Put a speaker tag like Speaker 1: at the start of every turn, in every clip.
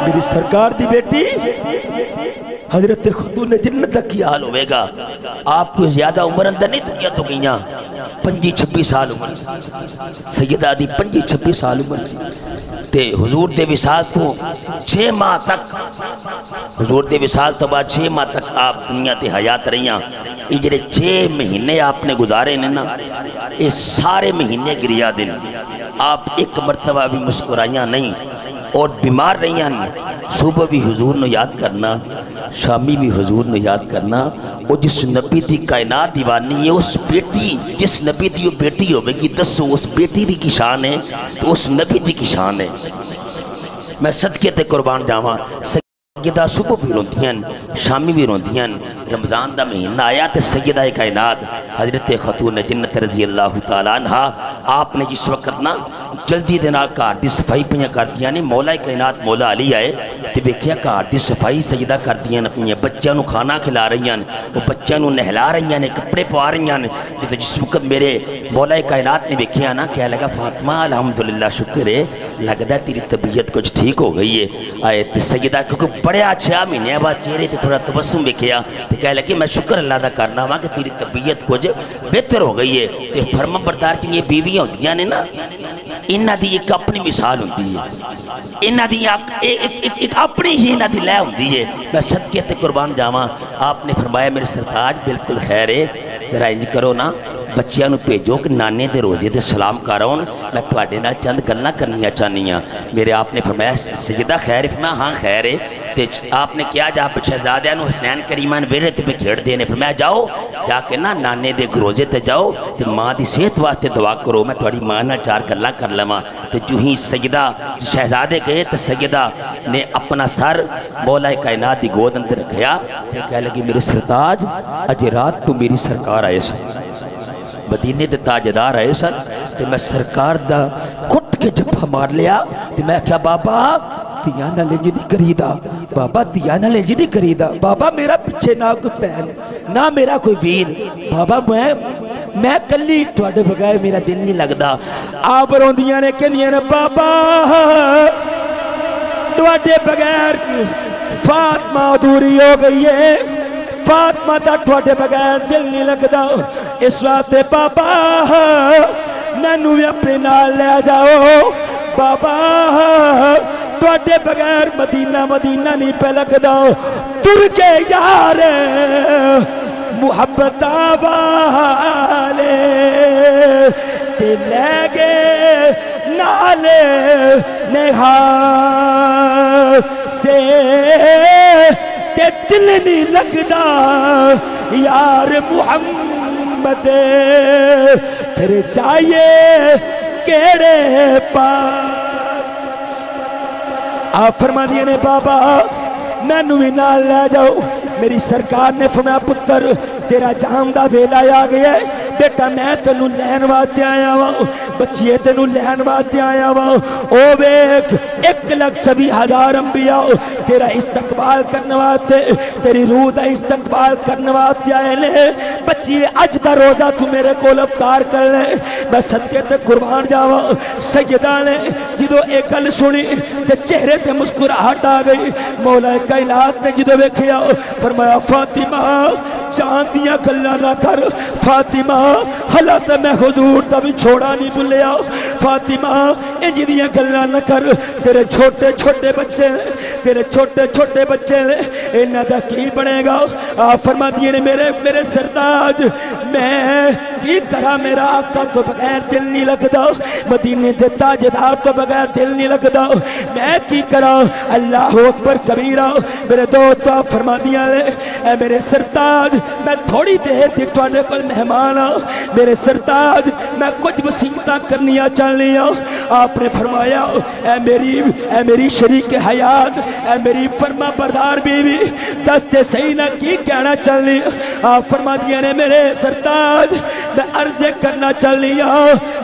Speaker 1: میری سرکار دی بیٹی حضرت خاتون جنت کی حال ہوئے گا. آپ کو زیادہ عمر اندر نہیں دنیا تو گئیاں 25-26 سال عمر سیدہ دی 25-26 سال عمر سی تے حضور دے وصال تو 6 ماہ تک حضور دے وصال تو بعد 6 ماہ تک آپ دنیا تے حیات رہیاں. یہ جڑے 6 مہینے آپ نے گزارے نے نا یہ سارے مہینے گریا دل. آپ ایک مرتبہ بھی مسکرائیاں نہیں اور بیمار رہیاں نہیں. صبح بھی حضور نے یاد کرنا شامی بھی حضور نے یاد کرنا. وہ جس نبی دی کائنات دیوانی ہے اس بیٹی جس نبی دی وہ بیٹی ہوئے گی دسو اس بیٹی دی کی شان ہے تو اس نبی دی کی شان ہے. میں صدقے تے قربان جاواں. سیدہ صبح بھی روندیاں شامی بھی روندیاں. رمضان دا مہینہ آیا تے سیدہ کائنات حضرت خاتون جنت رضی اللہ تعالیٰ عنہ آپ نے جس وقت نا جلدی دے نال گھر دی صفائی پہ کر دیا نے. مولا کائنات مولا علی آئے تے ویکھیا گھر دی صفائی سیدہ کر دیا اپنی بچیاں نو کھانا کھلا رہی ہیں وہ بچیاں نو نہلا رہی ہیں کپڑے پوا رہی ہیں. تے جس وقت میرے مولا کائنات نے ویکھیا نا کہہ لگا فاطمہ الحمدللہ شکر ہے لگدا تیری طبیعت کچھ ٹھیک ہو گئی ہے. آئے تے سیدہ کیونکہ بڑے 6 مہینے بعد چہرے تے تھوڑا تبسم ویکھیا تے کہہ لگی میں شکر اللہ دا کرنا وا کہ تیری طبیعت کچھ بہتر ہو گئی ہے. تے فرما بردار کی یہ بیویاں ہوندیاں نے نا انہاں دی ایک اپنی مثال ہوندی ہے. انہاں دی ایک اپنی ہی انہاں دی لے ہوندی ہے. میں صدقے تے قربان جاواں. آپ نے فرمایا میرے سرتاج بالکل خیر ہے ذرا انج کرو نا بچیاں نو بھیجو کہ نانے دے روزے دے سلام کراؤ میں تواڈے نال چند گلاں کرنیاں چاہنی ہاں. میرے آپ نے فرمایا سیدہ خیر فرمایا ہاں خیر ہے. تے آپ نے کیا جا شہزادیاں نو حسنین کریمان ویرے تے پہ کھیڑ دینے فرمایا جاؤ جا کے نا نانے دے روزے تے جاؤ تے ماں دی صحت واسطے دعا کرو میں تواڈی ماں نال 4 گلاں کر لواں. تے جو ہی سیدہ شہزادے گئے تے سیدہ نے اپنا سر مولا کائنات دی گود اندر رکھیا تے کہہ لگی میرے سرتاج اج رات تو میری سرکار آئے سن مدینے دے تاجدار آئے سن تے میں سرکار دا کٹ کے جبھا مار لیا تے میں کہا بابا تیانا لے جی نہیں کریدہ بابا تیانا لے جی نہیں کریدہ بابا میرا پچھے نہ کوئی پہن نہ میرا کوئی ویر بابا میں کلی تواڈے بغیر میرا دل نہیں لگدا. آپ روندیاں نے کہنیاں نے بابا تواڈے بغیر فاطمہ ادھوری ہو گئی ہے فاطمہ دا تواڈے بغیر دل نہیں لگدا. اس واسطے بابا مینوں بھی اپنے نال لے جاؤ بابا تواڈے بغیر مدینہ نہیں پہ لگدا. تر کے یار محبت والے تے لے گے نالے نہا سے تے دل نہیں لگدا یار محمد پھر چاہیے کیڑے پاس. آپ فرما دیے نے بابا میں نوی نال لے جاؤ. میری سرکار نے فرمایا پتر تیرا جام دا ویلا آ گیا ہے بیٹا میں تینوں لین واسطے آیا وا بچیے تینوں لین واسطے آیا وا. او ویکھ 1,24,000 انبیاء تیرا استقبال کرنے واسطے تیری روح دا استقبال کرنے واسطے آئے نے. بچیے اج دا روزہ تو میرے کول افطار کر لے. میں صدقے تے قربان جاواں. سیدہ نے جدوں ایک گل سنی تے چہرے تے مسکراہٹ آ گئی. مولا کائنات نے جدوں ویکھیا فرمایا فاطمہ چاند دیاں گلاں نہ کر فاطمہ حالات میں حضور دا بھی چھوڑا نہیں بھولیا. فاطمہ انج دیاں گلاں نہ کر تیرے چھوٹے چھوٹے بچے تیرے چھوٹے چھوٹے بچے انہاں دا کی بنے گا. آپ فرما دیے نے میرے سرتاج میں کی کرا میرا آقا تو بغیر دل نہیں لگدا مدینے دے تاجدار تو بغیر دل نہیں لگدا میں کی کرا. اللہ اکبر کبیرہ. میرے دوست آپ فرما دیا لے اے میرے سرتاج میں تھوڑی دیر تھی تواڈے کول مہمان ہاں. میرے سرتاج میں کچھ وصیتاں کرنیاں چاہنی ہاں. آپ نے فرمایا اے میری شریک حیات اے میری فرما بردار بیوی دستے صحیح نہ کی کہنا چاہنی. آپ فرما دیا نے میرے سرتاج میں عرض کرنا چاہنی ہاں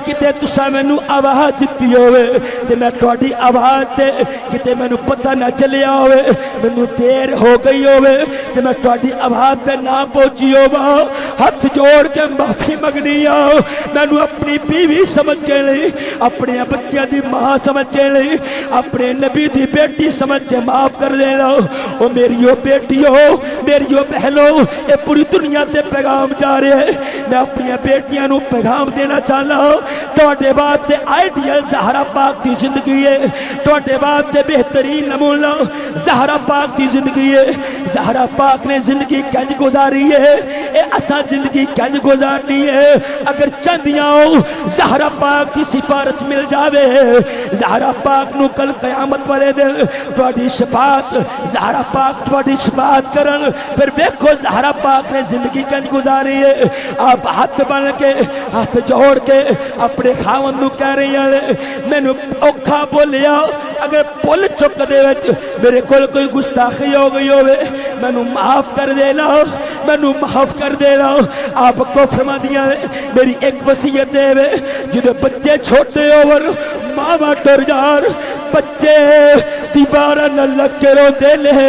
Speaker 1: کتے تسا میں نو آواز دیتی ہوئے تے میں توڑی آواز تے کتے میں نو پتہ نہ چلیا ہوئے میں نو دیر ہو گئی ہوئے تے میں توڑی آواز تے نہ پہنچی ہوئے ہاتھ جوڑ کے معافی مگنی آؤ میں نو اپنی بیوی سمجھ کے لئی اپنے بچہ دی ماں سمجھ کے لئی اپنے نبی دی بیٹی سمجھ کے معاف کر دے لو او میریو بیٹیو میریو بہنو اے پوری دنیا تے پیغام جا رہے ہیں میں اپنی بیٹیاں نو پیغام دینا چاہنا توڑے بات تے آئیڈیل زہرہ پاک دی زندگی ہے توڑے بات تے بہترین نمونہ زہرہ پاک دی زندگی ہے زہرہ پاک نے زندگی کنج گزاری ہے اے اسا زندگی کنج گزارنی ہے اگر چندیاں ہو زہرہ پاک کی سفارت مل جاوے زہرہ پاک نو کل قیامت والے دل توڑی شفاعت زہرہ پاک توڑی شفاعت کرن پھر بیکھو زہرہ پاک نے زندگی کنج گزاری ہے آپ ہاتھ بن کے ہاتھ جوڑ کے اپنے خاون نو کہہ رہی ہیں میں نو اوکھا بولیا اگر پول چک دے وچ میرے کول کوئی گستاخی ہو گئی ہوئے میں نو معاف کر دینا میں نو معاف کر دینا آپ کو فرما دیا میری ایک وصیت دے وے جدے بچے چھوٹے اور ماما ٹر جار بچے دیوارہ نہ لگ کے رو دے لے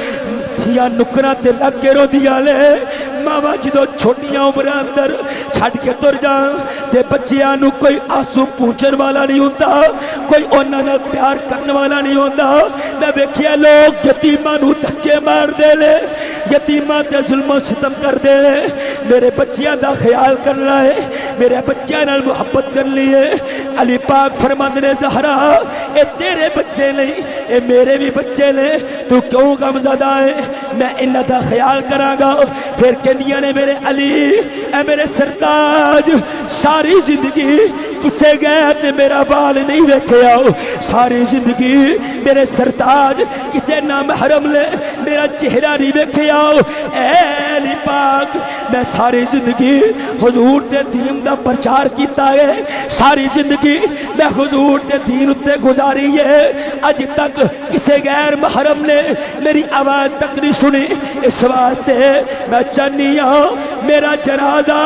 Speaker 1: یا نکرہ تے لگ کے رو دیا لے ماما جدو چھوٹیاں عمر اندر چھڑ کے تر جان تے بچیاں نو کوئی آنسو پونچن والا نہیں ہوتا کوئی انہاں نال پیار کرنے والا نہیں ہوتا میں بیکھیا لوگ یتیماں نو دھکے مار دے لے یتیماں تے ظلم و ستم کر دے لے میرے بچیاں دا خیال کرنا ہے میرے بچیاں نال محبت کر لیے علی پاک فرماندے نے زہرا اے تیرے بچے نہیں اے میرے بھی بچے نے تو کیوں غم زدہ ہے میں انہاں دا خیال کراں گا پھر کہنیاں نے میرے علی اے میرے سرتاج ساری زندگی کسے غیر نے میرا بال نہیں ویکھیا ساری زندگی میرے سرتاج کسے نامحرم نے میرا چہرہ نہیں ویکھیا اے علی پاک میں ساری زندگی حضور تے دین دا پرچار کیتا ہے ساری زندگی میں حضور تے دین اتے گزاری ہے اج تک کسے غیر محرم نے میری آواز تک نہیں سنی اس واسطے میں چاہنی ہوں میرا جنازہ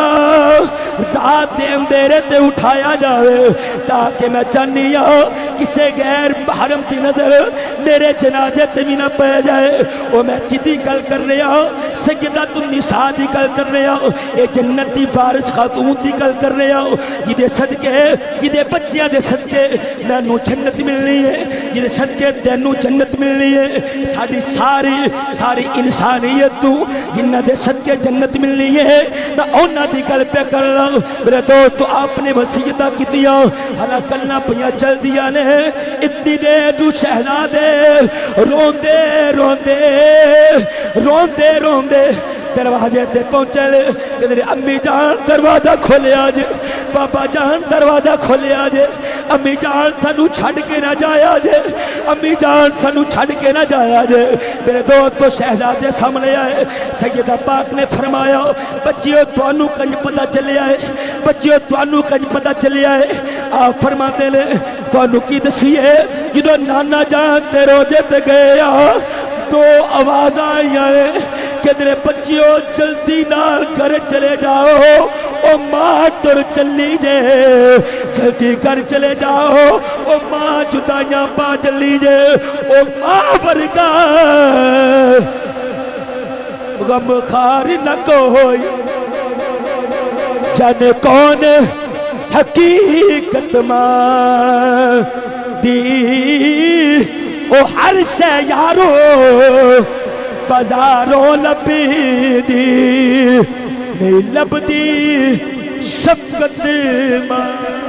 Speaker 1: رات دے اندھیرے تے اٹھایا جاوے تاکہ میں چاہنی ہوں کسے غیر محرم کی نظر میرے جنازے تے بھی نہ پہ جائے اور میں کتی گل کر رہا ہوں سیدۃ النساء دی گل کر رہا ہوں اے جنتی فارس خاتون دی گل کر رہا ہوں یہ دے صدقے یہ دے بچیاں دے صدقے نانو جنت ملنی ہے یہ دے صدقے تینو جنت ملنی ہے ساری انسانیت تو جنہ دے صدقے جنت ملنی ہے میں اونا دی گل پہ کر رہا ہوں میرے دوستو آپ نے وصیتہ کی دیا حالا کلنا پہیا چل دیا نے اتنی دے تو شہزادے روندے روندے روندے روندے دروازے تے پہنچے لے کہ میرے امی جان دروازہ کھولے آجے بابا جان دروازہ کھولے آجے امی جان سنو چھڑ کے نہ جائے آجے امی جان سنو چھڑ کے نہ جائے آجے میرے دوست کو شہزادے سامنے آئے سیدہ پاک نے فرمایا بچیوں توانو کنج پتہ چلے آئے بچیوں توانو کنج پتہ چلے آئے آپ فرماتے لے توانو کی دسیے جدو نانا جان تے روزے تے گئے تو آواز آئی آئے کہ تیرے بچیوں جلدی نال گھر چلے جاؤ او ماں تر چلی جے جلدی گھر چلے جاؤ او ماں جدائیاں پا چلی جے او ماں ورگا غم خار نہ کوئی جانے کون حقیقت ماں دی او ہر شے یارو بازاروں لبی دی نہیں لب دی شفقت ماں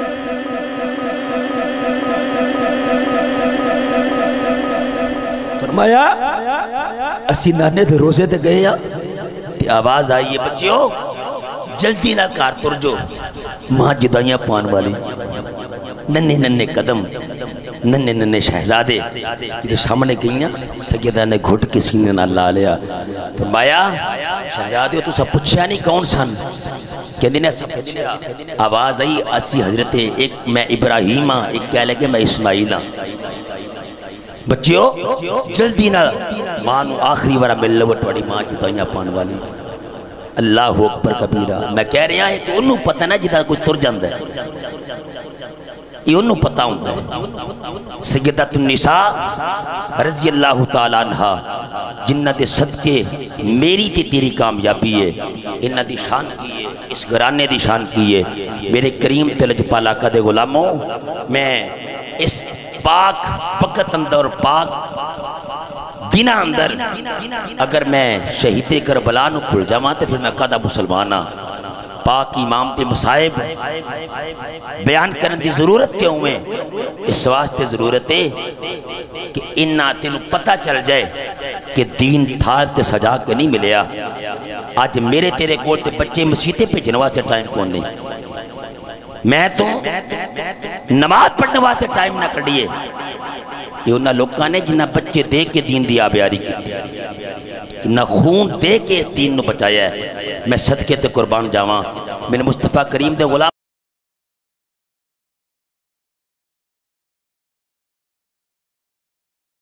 Speaker 1: فرمایا اسی نانے دے روزے دے گئے تے آواز آئی ہے بچیوں جلدی نہ کار تر جو ماں جدائیاں پان والی ننے ننے قدم ننے ننے شہزادے جو سامنے گئیاں سیدہ نے گھٹ کے سینے نہ لا لیا فرمایا شہزادے تو سب پچھیا نہیں کون سن کہنے نے سب پچھیا آواز آئی اسی حضرت ایک میں ابراہیم ہاں ایک کہہ لے کہ میں اسماعیل ہاں بچیوں جلدی نہ ماں نو آخری ورہ مل لو توڑی ماں جدائیاں پان والی اللہ اکبر کبیرہ میں کہہ رہا ہے تو انہوں پتہ نہ جتا کوئی تر جاندہ ہے یہ انہوں پتا ہوں ہے سیدۃ النساء رضی اللہ تعالیٰ عنہ جنہ دے صدقے میری تے تیری کامیابی ہے، انہ دی شان کی ہے، اس گھرانے دی شان کی ہے۔ میرے کریم تلج پالا کا دے غلاموں، میں اس پاک وقت اندر پاک دنہ اندر اگر میں شہید کربلا نو کھل جاواں تے پھر میں قدہ مسلمانہ پاک امام تے مصائب بیان کرنے دی ضرورت کیوں ہے؟ اس واسطے ضرورت ہے کہ انہاں تینوں پتہ چل جائے کہ دین تھار تے سجا کے نہیں ملیا۔ آج میرے تیرے کول تے بچے مسیطے پہ جنوا سے ٹائم کون نہیں، میں تو نماز پڑھنے واسطے ٹائم نہ کڑیے۔ یہ انہاں لوگاں نے جنہاں بچے دے کے دین دی آبیاری کی، انہاں خون دے کے اس دین نو بچایا ہے۔ میں صدقے تے قربان جاواں، میرے مصطفیٰ کریم دے غلام